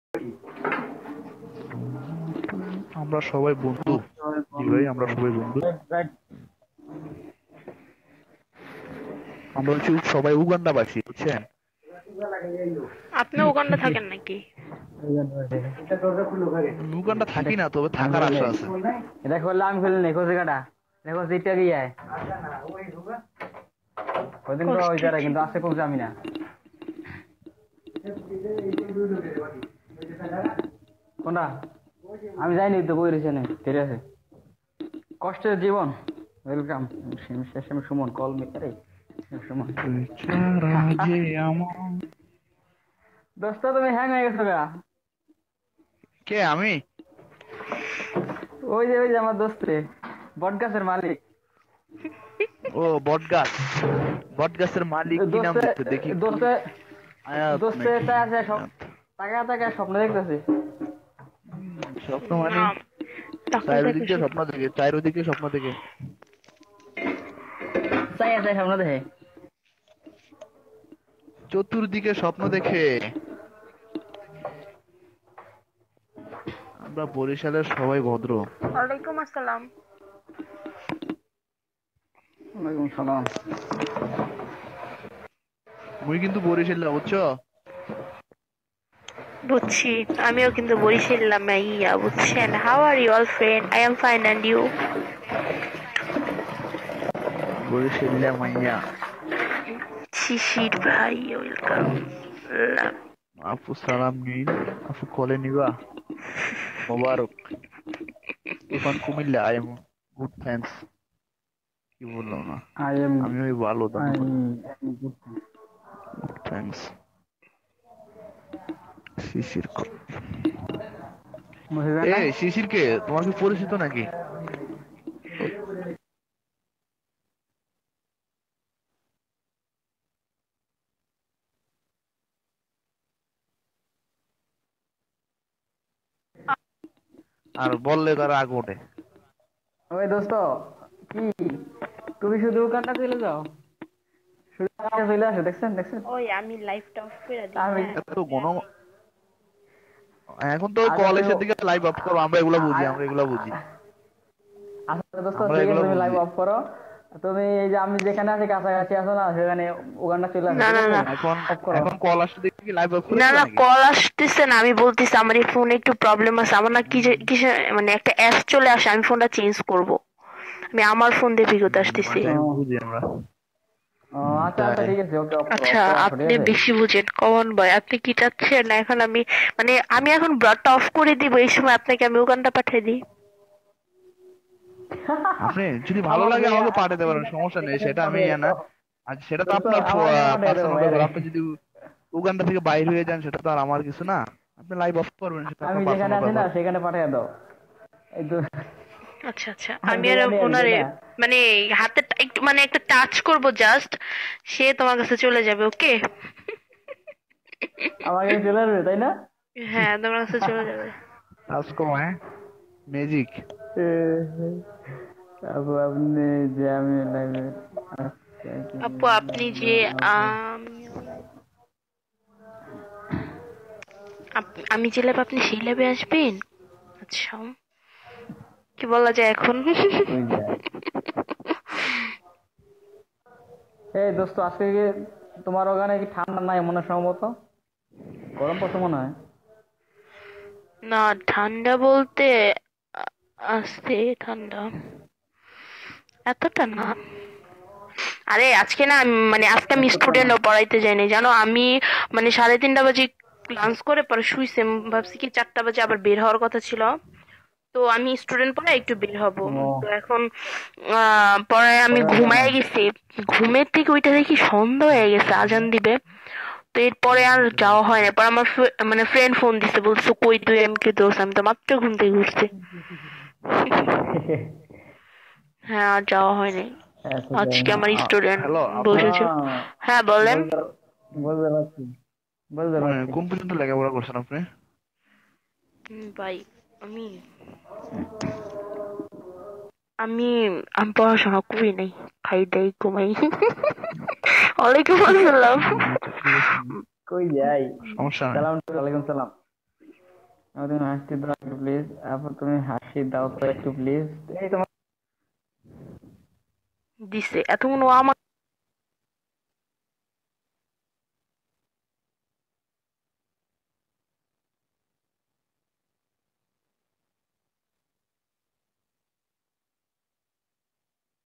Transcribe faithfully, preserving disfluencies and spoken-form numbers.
আমরা সবাই বন্ধু। জি ভাই, আমরা সবাই বন্ধু। আমরা হচ্ছে সবাই উগান্ডাবাসী, বুঝছেন? আপনি উগান্ডা থাকেন নাকি? উগান্ডা থাকি না, তবে থাকার আশা আছে। এটা করলে আমি ফেলে নেই কোসে কাটা দেখো জিতটা গিয়ে ওইদিন তো ওই যারা কিন্তু আসতে কমছে আমি না কোনটা আমি যাইনি তো বই রয়েছে না ঠিক আছে কষ্টের জীবন ওয়েলকাম শেষে সুমন কল মি আরে সুমন দোস্ত তুমি হ্যাং হয়ে গেছো গা কে আমি? ওই যে ওই যে আমার দোস্ত রে বটগাছের মালিক। ও বটগাছ, বটগাছের মালিক কি নাম দিতে দেখি? দোস্ত দোস্ত এটা আছে সব টাকা টাকা স্বপ্ন দেখতেছে। স্বপ্ন মানে চারিদিক দিয়ে স্বপ্ন দেখে, চারিদিক দিয়ে স্বপ্ন দেখে চাই আছে স্বপ্ন দেখে, চতুর্দিকে স্বপ্ন দেখে। আমরা বরিশালের সবাই ভদ্র। ওয়ালাইকুম আসসালাম। ওয়ালাইকুম সালাম। মুই কিন্তু বরিশাল, বুঝছো? বুঝছি, আমিও কিন্তু বরিশাল মাইয়া, বুঝছেন? How are you all friend? I am fine and you? Barishal মাইয়া শিশির ভাই ওয়েলকাম। আপু সালাম নিন, আপু কলে নিবা? মোবারক। এখন Cumilla, I am good thanks. কি বললাম না, আমি ওই ভালো গুড থ্যাঙ্কস। শিশির এ শিশির কে তোমার কি পরিচিত নাকি? আর বললে তারা আগ ওঠে। ওই দোস্ত কি তুমি শুধু কাটা চলে যাও, শুধু কাটা চলে আসো, দেখছেন দেখছেন? ওই আমি লাইভটা অফ করে দিই। আমি এত গণ এখন তো কলেজের দিকে লাইভ অফ করো, আমরা এগুলো বুঝি, আমরা এগুলো বুঝি। আচ্ছা দোস্ত ঠিক আছে, তুমি লাইভ অফ করো। তুমি এই যে আমি যেখানে আছি কাছাকাছি আছো না, সেখানে উগান্ডা চলে আসো। না না না এখন এখন কল আসছে দেখি কি লাইভ অফ করে? না না কল আসতেছে না, আমি বলতেছি আমার এই ফোনে একটু প্রবলেম আছে। আমার না কি কিসে মানে একটা অ্যাপ চলে আসে, আমি ফোনটা চেঞ্জ করব। আমি আমার ফোন দিয়ে ভিডিওতে আসতেছি। বুঝি আমরা। আচ্ছা আচ্ছা ঠিক আছে, ওকে। আচ্ছা আপনি বেশি বুঝেন কমন বয়। আপনি কি চাচ্ছেন এখন আমি মানে আমি এখন ব্রডটা অফ করে দিব, এই সময় আপনাকে আমি উগান্ডা পাঠিয়ে দিই? আপনি যদি ভালো লাগে আমাকে পাঠাতে পারেন, সমস্যা নেই, সেটা আমি না। আচ্ছা সেটা তো আপনার পার্সোনাল ব্যাপার। আপনি যদি উগান্ডা থেকে বাইরে হয়ে যান সেটা তো আর আমার কিছু না। আপনি লাইভ অফ করবেন, সেটা আমি যেখানে আছি না সেখানে পাঠিয়ে দাও। এই তো আচ্ছা আচ্ছা আমি আর ওনারে মানে হাতে একটু মানে একটা টাচ করব জাস্ট, সে তোমার কাছে চলে যাবে। ওকে আমার কাছে চলে আসবে তাই না? হ্যাঁ তোমার কাছে চলে যাবে। টাচ করো, হ্যাঁ ম্যাজিক। আপু আপনি যে আমি লাইভে আপু আপনি যে আমি যে ল্যাব আপনি সেই ল্যাবে আসবেন? আচ্ছা কি বলা যায় এখন? এই দোস্ত আজকে কি তোমার ওখানে কি ঠান্ডা নাই মনে সম্ভবত? গরম পড়ছে মনে হয়। না ঠান্ডা বলতে আসছে ঠান্ডা, এতটা না। আরে আজকে না মানে আজকে আমি স্টুডেন্টও পড়াইতে যাইনি জানো। আমি মানে সাড়ে তিনটা বাজে লাঞ্চ করে পরে শুইছি, ভাবছি কি চারটা বাজে আবার বের হওয়ার কথা ছিল। তো আমি স্টুডেন্ট পরে একটু বের হব। তো এখন আহ পরে আমি ঘুমায় গেছি, ঘুমের থেকে ওইটা দেখি সন্ধ্যা হয়ে গেছে, আজান দিবে। তো এরপরে আর যাওয়া হয় না। পর আমার মানে ফ্রেন্ড ফোন দিছে, বলছো কই তুই? আমি কি দোষ, আমি তো মাত্র ঘুম থেকে উঠছি। হ্যাঁ আর যাওয়া হয় নাই। আজকে আমার স্টুডেন্ট বসেছে। হ্যাঁ বলেন। বলতে পারছি বলতে পারছি। কোন পর্যন্ত লেখাপড়া করছেন আপনি? ভাই আমি আমি আমি পড়াশোনা করি নাই, খাই দাই ঘুমাই। ওয়ালাইকুম আসসালাম। কই যাই? সমস্যা নাই। সালাম ওয়ালাইকুম সালাম। আপু তুমি হাসি দাও একটু প্লিজ, আপু তুমি হাসি দাও তো একটু প্লিজ। এই তোমার দিছে এতক্ষণ ও আমার